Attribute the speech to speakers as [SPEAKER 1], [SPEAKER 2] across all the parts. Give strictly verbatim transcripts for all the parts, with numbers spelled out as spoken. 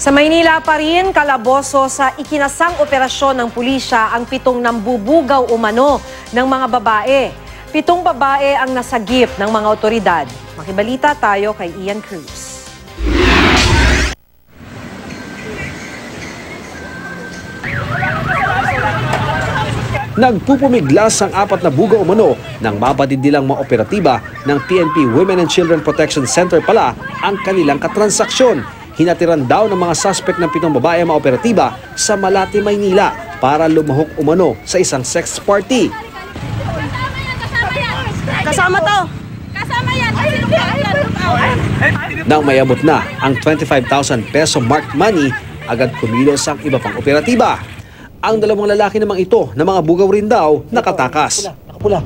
[SPEAKER 1] Sa Maynila pa rin, kalaboso sa ikinasang operasyon ng pulisya ang pitong nambubugaw umano ng mga babae. Pitong babae ang nasagip ng mga otoridad. Makibalita tayo kay Ian Cruz.
[SPEAKER 2] Nagpupumiglas ang apat na bugaw umano nang mabatid nilang mga operatiba ng P N P Women and Children Protection Center pala ang kanilang katransaksyon. Hinatiran daw ng mga suspect ng pitong babae ang mga operatiba sa Malate, Maynila para lumahok umano sa isang sex party.
[SPEAKER 3] Kasama to!
[SPEAKER 4] Kasama yan!
[SPEAKER 2] Nang mayabot na ang twenty-five thousand peso marked money, agad kumilos ang iba pang operatiba. Ang dalawang lalaki namang ito na mga bugaw rin daw nakatakas.
[SPEAKER 5] Nakapula.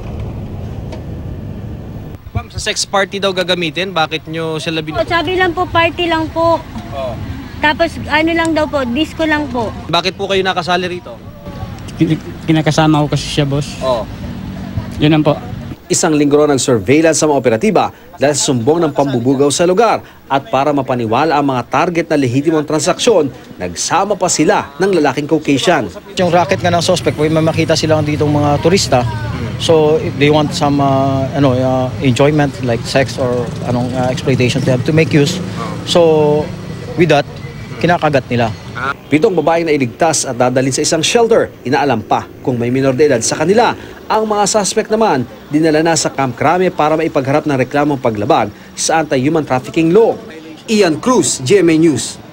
[SPEAKER 6] Ma'am, sa sex party daw gagamitin, bakit nyo sila bin...
[SPEAKER 3] Sabi lang po, party lang po.
[SPEAKER 6] Oh.
[SPEAKER 3] Tapos ano lang daw po, disco lang po.
[SPEAKER 6] Bakit po kayo nakasali rito?
[SPEAKER 7] Kinakasama ko kasi siya, boss.
[SPEAKER 6] Oh.
[SPEAKER 7] Yun lang po.
[SPEAKER 2] Isang linggo raw nag-surveillance sa mga operatiba dahil sa sumbong ng pambubugaw sa lugar at para mapaniwala ang mga target na lehitimong transaksyon, nagsama pa sila ng lalaking Caucasian.
[SPEAKER 5] Yung racket nga ng suspect, may makita sila ditong mga turista. So if they want some uh, ano uh, enjoyment like sex or anong uh, exploitation, they have to make use. So with that, kinakagat nila.
[SPEAKER 2] Pitong babaeng na iligtas at dadalhin sa isang shelter. Inaalam pa kung may minor de edad sa kanila. Ang mga suspect naman, dinala na sa Camp Crame para maipagharap ng reklamong paglabag sa anti-human trafficking law. Ian Cruz, G M A News.